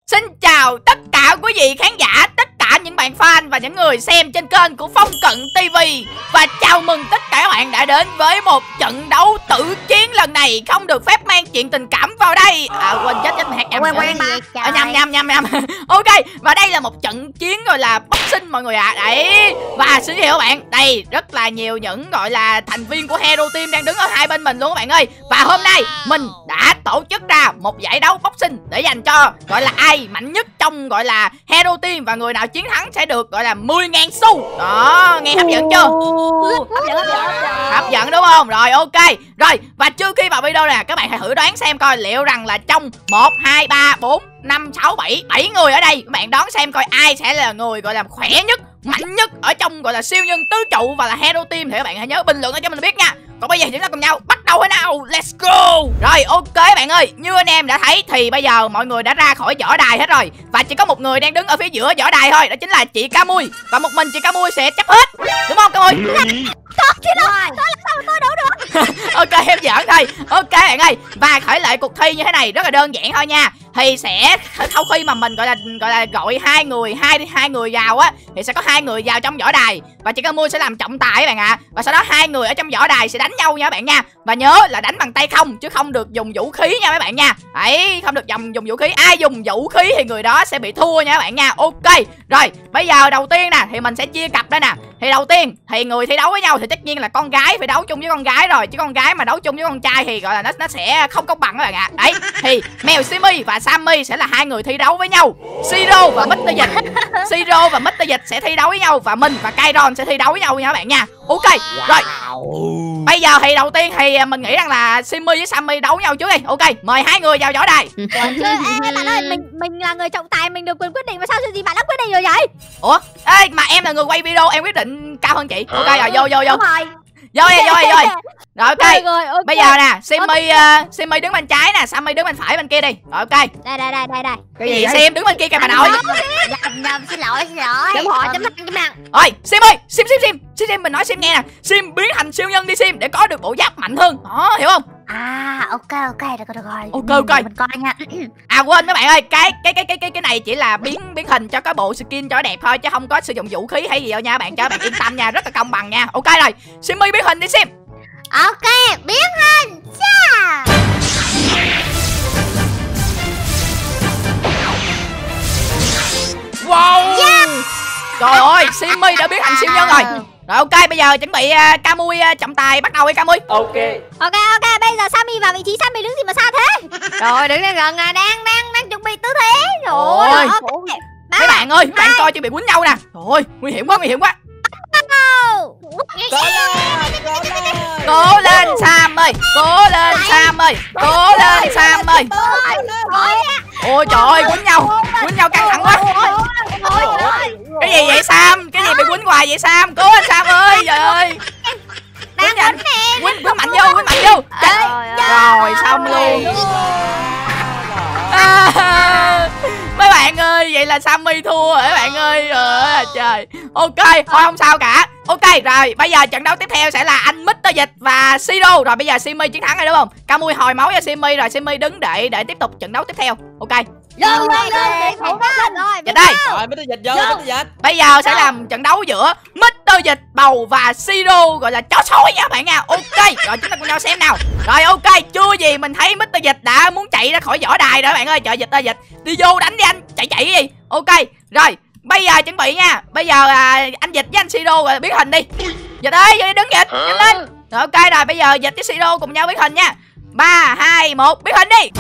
Xin chào tất cả quý vị khán giả, tất cả những bạn fan và những người xem trên kênh của Phong Cận TV. Và chào mừng tất cả các bạn đã đến với một trận đấu tử chiến lần này không được phép mang chuyện tình cảm vào đây. Quên chết nhầm. Ok, và đây là một trận chiến gọi là boxing mọi người ạ. Đấy, và xin chào các bạn, đây rất là nhiều những gọi là thành viên của Hero Team đang đứng ở hai bên mình luôn các bạn ơi. Và hôm nay mình đã tổ chức ra một giải đấu boxing để dành cho gọi là ai mạnh nhất trong gọi là Hero Team, và người nào chiến thắng sẽ được gọi là 10.000 xu. Đó, nghe hấp dẫn chưa? Hấp dẫn đúng không? Rồi ok. Rồi, và trước khi vào video nè, các bạn hãy thử đoán xem coi liệu rằng là trong 1, 2, 3, 4, 5, 6, 7 người ở đây, các bạn đoán xem coi ai sẽ là người gọi là khỏe nhất, mạnh nhất ở trong gọi là siêu nhân tứ trụ và là Hero Team, thì các bạn hãy nhớ bình luận cho mình biết nha. Còn bây giờ chúng ta cùng nhau bắt đầu thế nào. Let's go. Rồi ok bạn ơi, như anh em đã thấy thì bây giờ mọi người đã ra khỏi võ đài hết rồi, và chỉ có một người đang đứng ở phía giữa võ đài thôi, đó chính là chị Ca Mui. Và một mình chị Ca Mui sẽ chấp hết, đúng không Ca Mui? Tôi đủ được. Ok em giỡn thôi. Ok bạn ơi, và khởi lại cuộc thi như thế này rất là đơn giản thôi nha. Thì sẽ sau khi mà mình gọi là gọi hai người vào á, thì sẽ có hai người vào trong võ đài và chị Ca Mui sẽ làm trọng tài các bạn ạ. Và sau đó hai người ở trong võ đài sẽ đánh nhau nha các bạn nha. Và nhớ là đánh bằng tay không chứ không được dùng vũ khí nha các bạn nha. Đấy, không được dùng vũ khí. Ai dùng vũ khí thì người đó sẽ bị thua nha các bạn nha. Ok. Rồi, bây giờ đầu tiên nè thì mình sẽ chia cặp đây nè. Thì đầu tiên thì người thi đấu với nhau thì tất nhiên là con gái phải đấu chung với con gái rồi, chứ con gái mà đấu chung với con trai thì gọi là nó sẽ không công bằng các bạn ạ. Đấy, thì mèo Simi và Sammy sẽ là hai người thi đấu với nhau. Siro và Mr. Dịch sẽ thi đấu với nhau, và mình và Kairon sẽ thi đấu với nhau nha các bạn nha. Ok. Rồi. Bây giờ thì đầu tiên thì mình nghĩ rằng là Simi với Sammy đấu nhau trước đi. Ok, mời hai người vào võ đài. Bạn ơi, mình là người trọng tài, mình được quyền quyết định, mà sao gì bạn đã quyết định rồi vậy? Ủa? Ê, mà em là người quay video, em quyết định cao hơn chị. Ok rồi, vô. Đúng rồi. Vô đi. Rồi ok. Rồi, bây giờ nè, Simi đứng bên trái nè, Sammy đứng bên phải bên kia đi. Rồi ok. Đây. Cái gì Sim đứng bên kia kìa bà nội. Nhầm, xin lỗi. Chấm thằng. Rồi, Sim mình nói Sim nghe nè. Sim biến thành siêu nhân đi Sim, để có được bộ giáp mạnh hơn. Đó, hiểu không? Ok, được rồi. Ok. Mình coi nha. Quên các bạn ơi, cái này chỉ là biến hình cho cái bộ skin cho đẹp thôi, chứ không có sử dụng vũ khí hay gì đâu nha các bạn, cho các bạn yên tâm nha, rất là công bằng nha. Ok rồi, Simmy biến hình đi Sim. Ok, biến hình. Wow. Trời ơi, Simmy đã biến thành siêu nhân rồi. Rồi ok, bây giờ chuẩn bị Ca Mui trọng tài bắt đầu đi Ca Mui. Ok, bây giờ Sammy vào vị trí. Sammy đứng gì mà xa thế? Rồi, đứng đây gần à, đang chuẩn bị tư thế. Rồi. Mấy bạn ơi, bạn coi chuẩn bị quýnh nhau nè. Rồi, nguy hiểm quá. Cố lên Sam ơi. Ôi trời ơi, quýnh nhau căng thẳng quá. Cái gì vậy Sam? Cái gì bị quýnh hoài vậy Sam? Cố lên Sam ơi. Trời ơi. Quýnh mạnh vô. Rồi xong luôn. Mấy bạn ơi, vậy là Sammy thua rồi các bạn ơi. Trời. Ok, thôi không sao cả. Ok rồi, bây giờ trận đấu tiếp theo sẽ là anh Mr. Dịch và Siro. Rồi bây giờ Simmy chiến thắng rồi đúng không? Ca Mui hồi máu cho Simmy, rồi Simmy đứng để tiếp tục trận đấu tiếp theo. Ok. Rồi. Dịch đây. Rồi Mr. Dịch vô. Bây giờ sẽ làm trận đấu giữa Mr. Dịch Bầu và Siro, gọi là chó sói nha các bạn nha. Ok, rồi chúng ta cùng nhau xem nào. Rồi ok, chưa gì mình thấy Mr. Dịch đã muốn chạy ra khỏi võ đài rồi các bạn ơi. Trời, Dịch ơi Dịch, đi vô đánh đi anh, chạy đi. Ok, rồi. Bây giờ chuẩn bị nha. Bây giờ anh Dịch với anh Siro rồi biến hình đi. Dịch ơi, vô đi đứng Dịch, nhanh lên. Rồi ok rồi, bây giờ Dịch với Siro cùng nhau biến hình nha. 3, 2, 1, biến hình đi.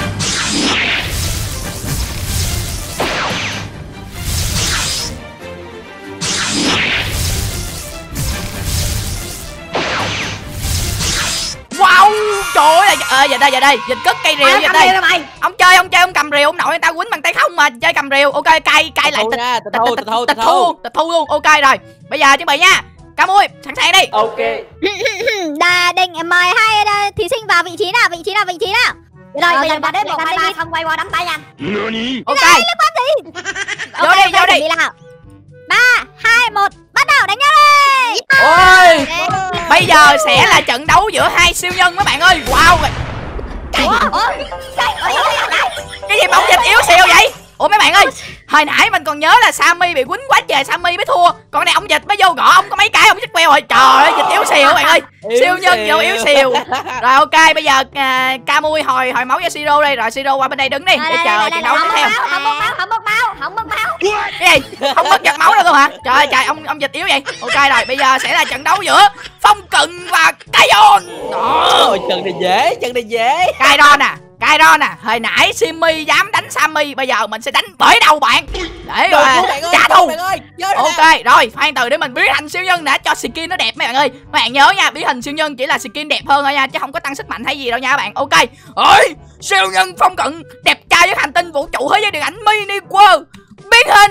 Wow, trời ơi, Dịch đây, Dịch cất cây rìu Dịch đây. Ông chơi ông cầm rìu, ông nội người ta quýnh bằng tay không mà chơi cầm rìu. Ok, cay lại tịch thu luôn. Ok rồi. Bây giờ chuẩn bị nha. Ca Mui, sẵn sàng đi. Ok. Định mời hai thí sinh vào vị trí nào. Rồi, bây giờ bạn đến 1, 2, 3 không quay qua đấm tay nha. Ok. Vô đi. 3, 2, 1, bắt đầu đánh nhau đi. Ôi, bây giờ sẽ là trận đấu giữa hai siêu nhân các bạn ơi. Wow. Cái gì bóng Dịch yếu xìu vậy? Ủa mấy bạn ơi, hồi nãy mình còn nhớ là Sammy bị quýnh quá trời Sammy mới thua. Còn này ông Dịch mới vô gõ ông có mấy cái ông chết queo rồi. Trời ơi, Dịch yếu xìu các bạn ơi. Siêu nhân vô yếu xìu. Rồi ok, bây giờ Camui hồi máu cho Siro đây. Rồi Siro qua bên đây đứng đi để chờ trận đấu tiếp theo. Không mất máu. Cái gì? Không mất giọt máu đâu luôn hả? Trời trời, ông Dịch yếu vậy. Ok rồi, bây giờ sẽ là trận đấu giữa Phong Cận và Kairon. Ôi, trận này dễ. Kairon à, hồi nãy Simmy dám đánh Sammy, bây giờ mình sẽ đánh bởi đầu bạn để trả thù. Ok rồi, khoan từ để mình biến thành siêu nhân đã cho skin nó đẹp mấy bạn ơi. Mấy bạn nhớ nha, biến thành siêu nhân chỉ là skin đẹp hơn thôi nha, chứ không có tăng sức mạnh hay gì đâu nha các bạn. Ok. Ơi, siêu nhân Phong Cận đẹp trai với hành tinh vũ trụ thế giới điện ảnh mini world biến hình.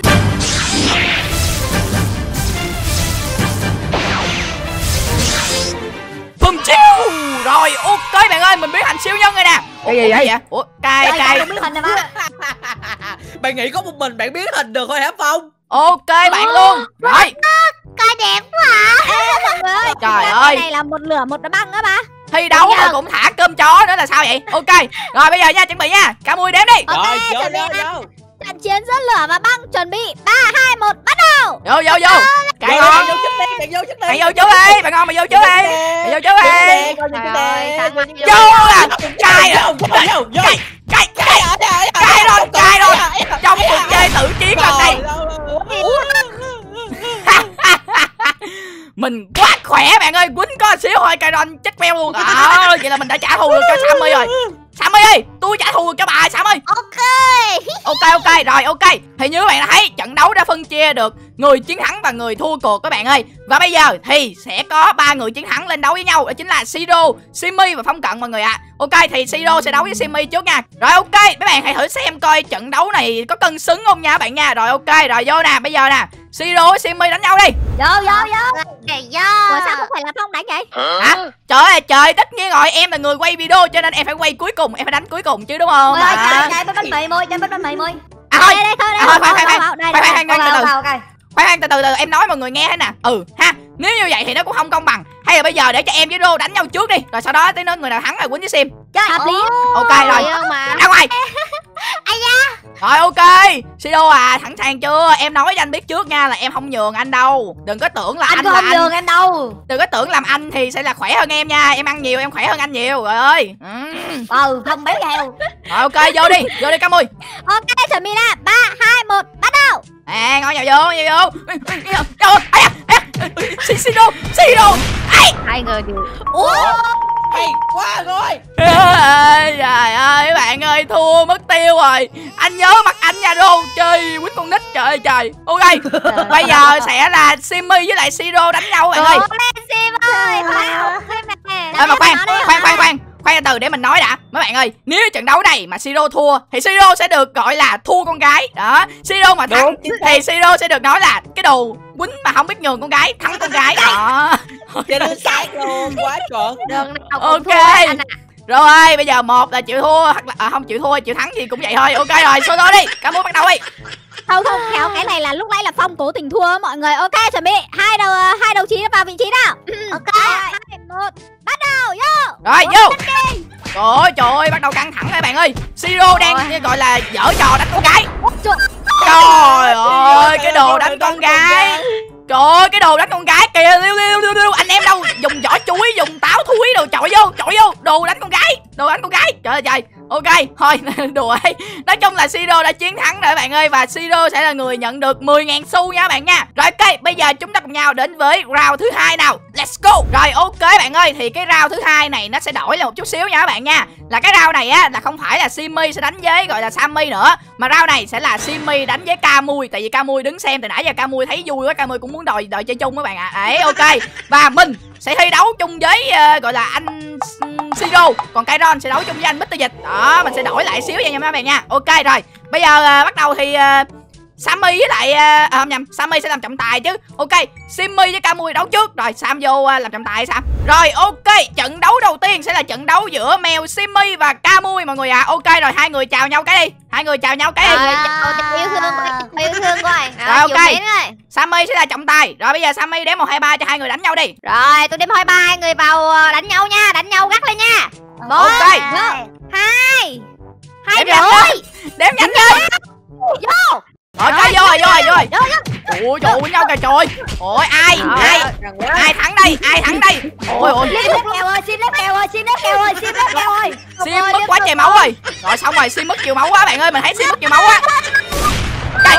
Bùm chiêu. Rồi ok bạn ơi, mình biến thành siêu nhân rồi nè. Cái gì vậy? Ủa cay biến hình rồi mà. Bạn nghĩ có một mình bạn biến hình được thôi hả Phong? Ok bạn luôn. Rồi. Coi đẹp quá à. Trời ơi. Cái này là một lửa một băng á ba. Thi đấu mà cũng thả cơm chó nữa là sao vậy? Ok. Rồi bây giờ nha, chuẩn bị nha. Cả mui đếm đi. Rồi, vô. Trận chiến giữa lửa và băng chuẩn bị 3, 2, 1 bắt đầu. Vô. Cái ngon. Bạn vô trước đi. Mày vô trước đi, bạn ngon mày vô trước đi. Mày vô trước đi. Vô à. Cay rồi. Trong cuộc chơi tự chiến lần này. Mình quá khỏe bạn ơi, quýnh có xíu thôi Kairon chết queo luôn. Vậy là mình đã trả thù được cho Sammy rồi. Sammy ơi, tôi trả thù được cho bà Sam ơi. Ok rồi ok. Thì như các bạn đã thấy, trận đấu đã phân chia được người chiến thắng và người thua cuộc các bạn ơi. Và bây giờ thì sẽ có 3 người chiến thắng lên đấu với nhau, đó chính là Siro, Simmy và Phong Cận mọi người ạ. Ok, thì Siro sẽ đấu với Simmy trước nha. Rồi ok, mấy bạn hãy thử xem coi trận đấu này có cân xứng không nha các bạn nha. Rồi ok, rồi vô nè, bây giờ nè, Siro với Simmy đánh nhau đi. Vô. Ủa sao không phải là Phong đánh vậy? Hả? Trời ơi trời, tất nhiên rồi, em là người quay video cho nên em phải quay cuối cùng, em phải đánh cuối cùng chứ đúng không? Chơi bánh mì môi. Thôi, Khoan, từ từ em nói mọi người nghe thế nè. Ha, nếu như vậy thì nó cũng không công bằng. Hay là bây giờ để cho em với Rô đánh nhau trước đi, rồi sau đó tới nơi người nào thắng rồi quýnh với Sim. hợp lý. Ok rồi, ra ngoài. Rồi ok, Siro à, sẵn sàng chưa? Em nói cho anh biết trước nha là em không nhường anh đâu. Đừng có tưởng là anh là anh. Nhường em đâu. Đừng có tưởng làm anh thì sẽ là khỏe hơn em nha. Em ăn nhiều em khỏe hơn anh nhiều rồi ơi. Không béo heo. Rồi ok, vô đi Camui. Ok, chuẩn bị nè, 3, 2, 1 bắt đầu. Ngồi vào vô. Siro. Hai người đều. Hay quá rồi. Trời ơi bạn ơi, thua mất tiêu rồi. Anh nhớ mặt anh nha Rô, chơi quýnh con nít trời. Ok, bây giờ sẽ là Simmy với lại Siro đánh nhau bạn ơi. Sim ơi, mà khoan từ để mình nói đã. Mấy bạn ơi, nếu trận đấu này mà Siro thua thì Siro sẽ được gọi là thua con gái. Đó, Siro mà thắng thì Siro sẽ được nói là cái đồ quýnh mà không biết nhường con gái, thắng con gái. Đó. Cho nên sai luôn, quá chuẩn. Ok. Rồi, bây giờ một là chịu thua hoặc là không chịu thua, chịu thắng gì cũng vậy thôi. Ok rồi, số đi. Cảm ơn bắt đầu đi. Không, khéo cái này là lúc nãy là Phong cố tình thua mọi người. Ok, chuẩn bị hai đầu chí vào vị trí nào. Ok, 2, 1 bắt đầu, vô. Rồi vô. Trời ơi, bắt đầu căng thẳng các bạn ơi. Siro đang gọi là dở trò đánh con gái. Trời ơi, cái đồ đánh con gái. Trời ơi, cái đồ đánh con gái kìa. Liêu. Anh em đâu dùng vỏ chuối, dùng táo thúi đồ chọi vô. Đồ đánh con gái. Trời ơi. Ok, thôi đùa ấy. Nói chung là Siro đã chiến thắng rồi bạn ơi. Và Siro sẽ là người nhận được 10.000 xu nha bạn nha. Rồi ok, bây giờ chúng ta cùng nhau đến với round thứ 2 nào. Let's go. Rồi ok bạn ơi, thì cái round thứ 2 này nó sẽ đổi lại một chút xíu nha các bạn nha. Là cái round này á là không phải là Simmy sẽ đánh với gọi là Sammy nữa, mà round này sẽ là Simmy đánh với Camui. Tại vì Camui đứng xem từ nãy giờ Camui thấy vui quá, Camui cũng muốn đòi chơi chung các bạn ạ. Đấy ok. Và mình sẽ thi đấu chung với gọi là anh Siro, còn Kairon sẽ đấu chung với anh Mr. Dịch. Đó, mình sẽ đổi lại xíu nha các bạn nha. Ok rồi, bây giờ bắt đầu thì Sammy với lại không nhầm, Sammy sẽ làm trọng tài chứ. Ok, Simmy với Camui đấu trước, rồi Sam vô làm trọng tài Sam. Rồi ok, trận đấu đầu tiên sẽ là trận đấu giữa mèo Simmy và Camui mọi người ạ. Ok rồi, hai người chào nhau cái đi. Yêu thương coi. Rồi ok, Sammy sẽ là trọng tài. Rồi bây giờ Sammy đếm 1, 2, 3 cho hai người đánh nhau đi. Rồi tôi đếm 1, 2, 3, hai người vào đánh nhau nha, đánh nhau gắt lên nha. 1, Ok. 2 Đếm nhanh lên. Vô. Rồi cái vô rồi. Ôi trời ơi nhau kìa trời. Ôi ai thắng đây? Ôi. Xin lép kèo ơi. Sim mất quá trời máu rồi. Rồi xong rồi, Sim mất nhiều máu quá bạn ơi, mình thấy Sim mất nhiều máu quá. Đây.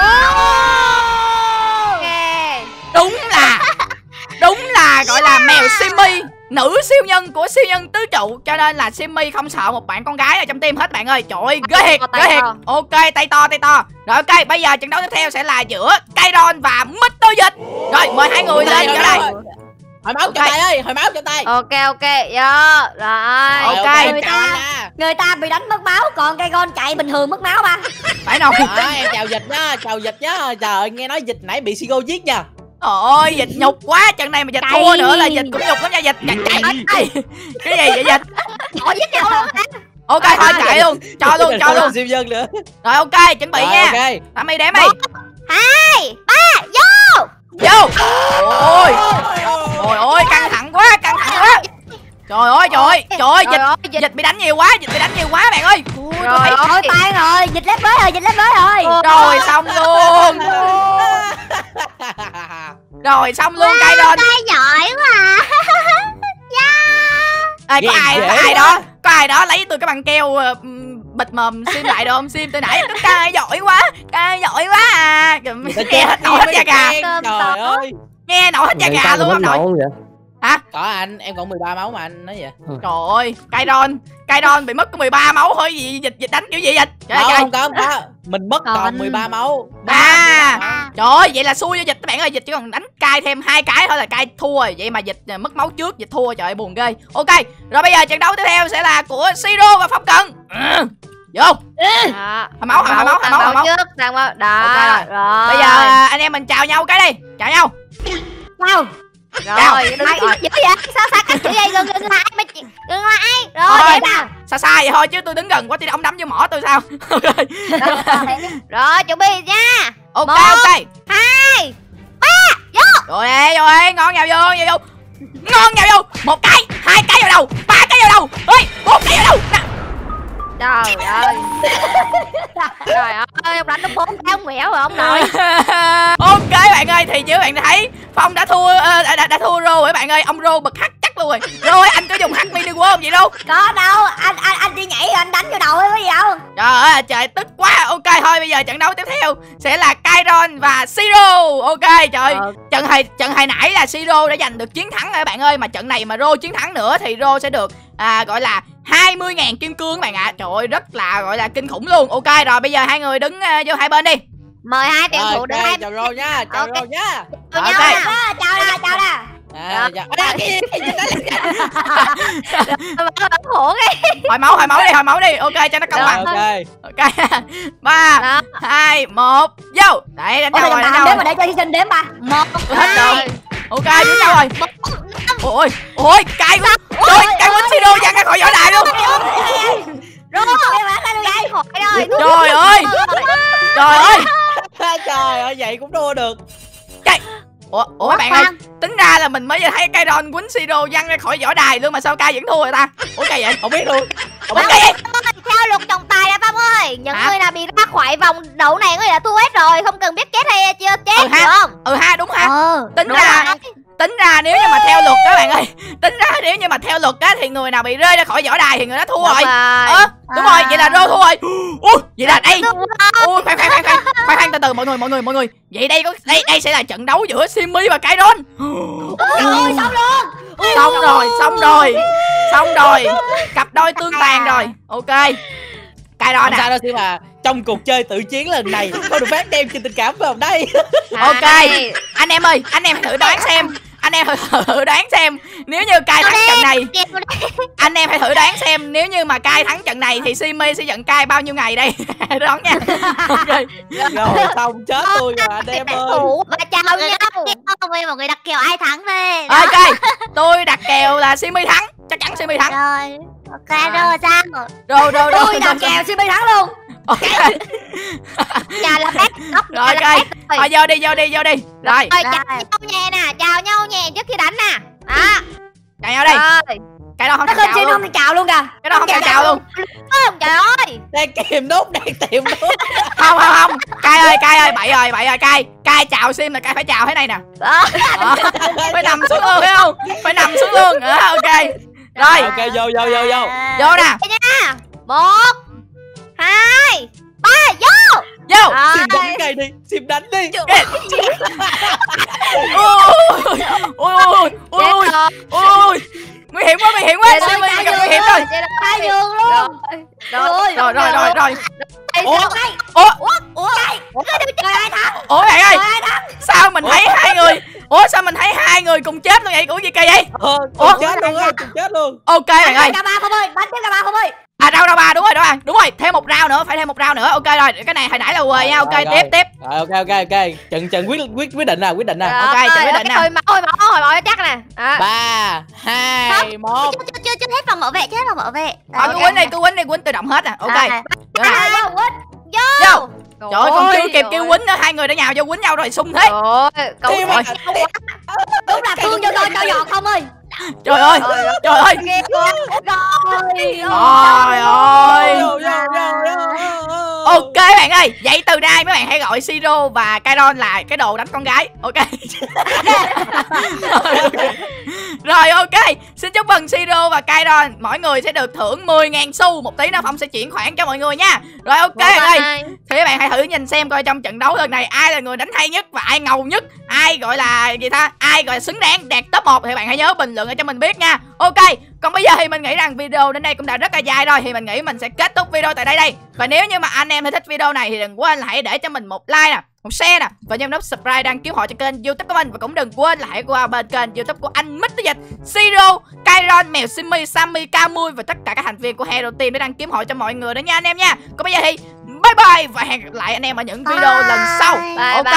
Đúng là gọi là mèo Simmy, nữ siêu nhân của siêu nhân tứ trụ, cho nên là Simmy không sợ một bạn con gái ở trong team hết bạn ơi. Trời ơi, ghê thiệt. Ok, tay to. Rồi ok, bây giờ trận đấu tiếp theo sẽ là giữa Kairon và Mr. Dịch. Rồi mời hai người lên cho đây. Hồi máu cho tay ơi, hồi máu cho tay. Ok, vô. Rồi. Ok. Người ta bị đánh mất máu, còn cây con chạy bình thường mất máu mà. Phải đâu? Em chào Dịch nhá. Trời ơi, nghe nói Dịch nãy bị Sigo giết nha. Ôi Dịch nhục quá, trận này mà Dịch thua nữa là Dịch cũng nhục lắm nha Dịch. Chạy. Cái gì vậy Dịch? Họ giết nhau luôn. Ok thôi chạy luôn, cho luôn. Siêu nhân nữa. Rồi ok, chuẩn bị nha. Tạm đếm đi. 2, 3, vô. Ôi ôi căng thẳng quá. Trời ơi Dịch bị đánh nhiều quá bạn ơi. Rồi tan rồi, Dịch lép mới rồi. Rồi xong luôn. Kairon. Giỏi quá. Có ai đó lấy tôi cái băng keo bịt mồm Sim lại được không? Sim từ nãy tất cả giỏi quá à. Nghe hết nổi hết da gà. Trời ơi. Nghe nổi hết da gà luôn á nội. Hả? Có anh, em còn 13 máu mà anh nói vậy. Trời ơi, Kairon bị mất có 13 máu thôi gì? Dịch đánh kiểu gì Dịch? Không có. Mình mất còn 13 máu. Trời ơi, vậy là xui cho Dịch các bạn ơi. Dịch chỉ còn đánh cai thêm 2 cái thôi là cai thua rồi. Vậy mà Dịch mất máu trước, Dịch thua, trời ơi buồn ghê. Ok, rồi bây giờ trận đấu tiếp theo sẽ là của Siro và Phong Cận. Vô. Hồi máu. Trước, đó. Rồi. Bây giờ anh em mình chào nhau cái đi. Chào nhau. Rồi, dữ vậy? Sao cách chữ vậy? Đừng lại. Rồi, vậy nào. Xa vậy thôi chứ tôi đứng gần quá thì ông đấm vô mỏ tôi sao? Rồi, chuẩn bị nha. Ok. 1, 2, 3, vô. Rồi, ngon nhào vô. 1 cái, 2 cái vào đầu, 3 cái vào đầu. Ơi, 1 cái vào đầu. Trời ơi, ông đánh nó 4 cái ông quẹo rồi ông nội. Ok bạn ơi, thì như bạn thấy Phong đã thua Rô rồi bạn ơi. Ông Rô bật hack chắc luôn rồi. Rồi anh có dùng hack mini world không vậy đâu? Có đâu, anh đi nhảy rồi anh đánh vô đầu ấy có gì đâu. Trời ơi trời, tức quá. Ok thôi bây giờ trận đấu tiếp theo sẽ là Kairon và Siro. Ok trời, trận hồi nãy là Siro đã giành được chiến thắng rồi bạn ơi. Mà trận này mà Rô chiến thắng nữa thì Rô sẽ được gọi là 20.000 kim cương các bạn ạ. Trời ơi rất là gọi là kinh khủng luôn. Ok rồi bây giờ hai người đứng vô hai bên đi. Mời hai tuyển thủ đứng hai. Chào Rô nha. Chào Rô nha. Chào nè. Hồi máu đi. Ok cho nó công bằng. Ok 3 2 1 vô. Đấy đánh nhau rồi. Đếm mà để cho thí sinh đếm 3 1 hết rồi. Ok với nhau rồi. Ôi cay quá. Trời cay quá, Siro văng ra khỏi võ đài luôn. Trời ơi. Trời ơi vậy cũng đua được. Ủa các bạn ơi, tính ra là mình mới thấy Kairon quýnh Siro văng ra khỏi võ đài luôn mà sao Kai vẫn thua rồi ta? Ủa cây vậy? Không biết luôn. Theo luật trọng tài à Phong ơi, những người nào bị ra khỏi vòng đấu này người đã thua hết rồi, không cần biết chết hay chưa chết được không? Đúng ha. Tính ra nếu như mà theo luật các bạn ơi, nếu như mà theo luật á thì người nào bị rơi ra khỏi võ đài thì người đó thua rồi. Đúng rồi, vậy là Rô thua rồi. Vậy là đây. Khoan từ từ mọi người. Vậy đây sẽ là trận đấu giữa Simmy và Kairon. Xong rồi. Cặp đôi tương tàn rồi. Ok. Kairon sao đâu mà trong cuộc chơi tự chiến lần này có được phát đem trên tình cảm vào đây. Ok. Anh em ơi, anh em thử đoán xem nếu như Kai thắng trận này. Anh em hãy thử đoán xem nếu như mà Kai thắng trận này thì Simmy sẽ giận Kai bao nhiêu ngày đây. Đoán nha. Ok. Rồi xong chết tôi rồi anh em ơi. Và chào nhau. Mọi người đặt kèo ai thắng đây? Ok. Tôi đặt kèo là Simmy thắng. Chắc chắn Simmy thắng. Rồi. Ok rồi sao? Rồi. Tôi đặt kèo Simmy thắng luôn. Ok. Chào là bác. Rồi ok. Thôi vô đi. Rồi. Chào nhau nhẹ trước khi đánh nè. Chào nhau đi. Cái đó không thèm Không chào chơi luôn. không thì chào luôn kìa. Cái đó không thèm chào luôn. Không, trời ơi. Đang kìm nút, đang tìm nút. Không. Cai ơi, bậy rồi, Cai chào Sim là Cai phải chào thế này nè. Đó. Đó. Phải nằm xuống luôn thấy không? Phải nằm xuống luôn. Ok. Rồi, Ok, vô. vô nè. Nha. 1 2 3 vô. Vô. Sim đánh cái đi, Sim đánh đi. Ôi. Nguy hiểm quá, Sim ơi, gặp nguy hiểm rồi. Hai giường luôn. Rồi. Ủa? Ủa. Trời ơi thắng. Ủa bạn ơi, sao mình thấy hai người cùng chết luôn vậy? Ủa gì kỳ vậy? Cùng chết luôn. Ok bạn ơi. Cả ba không ơi, bắn tiếp cả ba không ơi. À đâu ba, đúng rồi, thêm một round nữa, phải thêm một round nữa. Ok rồi, cái này hồi nãy là quê nha. Ok, tiếp. Rồi, ok. Chừng quyết định nè. Ok, chuẩn quyết định nè. Hồi máu chắc nè. 3 2 1. Chưa hết vòng bảo vệ, Cứ quýnh tự động hết à. Ok. Vô nè. Vô. Trời ơi, còn chưa kịp kêu quýnh nữa, hai người đã nhào vô quýnh nhau rồi, sung thế. Đúng là thương cho giọt không ơi. Trời ơi. Rồi. Ok bạn ơi, vậy từ nay mấy bạn hãy gọi Siro và Kairon là cái đồ đánh con gái. Ok. Rồi ok, xin chúc mừng Siro và Kairon, mỗi người sẽ được thưởng 10.000 xu. Một tí nữa Phong sẽ chuyển khoản cho mọi người nha. Rồi ok ơi, thì các bạn hãy thử nhìn xem coi trong trận đấu lần này ai là người đánh hay nhất và ai ngầu nhất, ai gọi là gì ta, ai gọi là xứng đáng đạt top 1 thì bạn hãy nhớ bình luận cho mình biết nha. Ok, còn bây giờ thì mình nghĩ rằng video đến đây cũng đã rất là dài rồi, thì mình nghĩ mình sẽ kết thúc video tại đây. Và nếu như mà anh em thích video này thì đừng quên là hãy để cho mình một like nè, một share nè, và nhấn nút subscribe đăng ký họ cho kênh YouTube của mình. Và cũng đừng quên là hãy qua bên kênh YouTube của anh Mr. Dịch, Siro, Kairon, Mèo Simmy, Sammy, Camui và tất cả các thành viên của Hero Team để đăng kiếm họ cho mọi người đó nha anh em nha. Còn bây giờ thì bye bye và hẹn gặp lại anh em ở những video lần sau. Ok.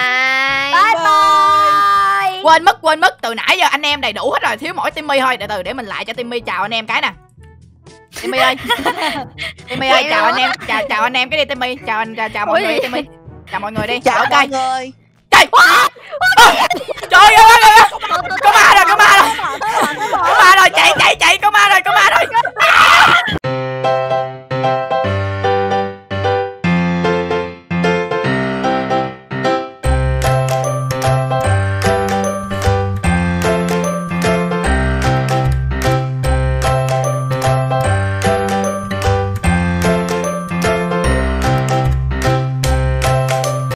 Bye. Quên mất từ nãy giờ anh em đầy đủ hết rồi, thiếu mỗi Timmy thôi. Để mình lại cho Timmy chào anh em cái nè. Timmy ơi. Timmy ơi, chào anh em, chào anh em cái đi Timmy. Chào mọi người Timmy. Chào mọi người đi. Chào Ok. mọi người. Trời ơi, có ma rồi, chạy, có ma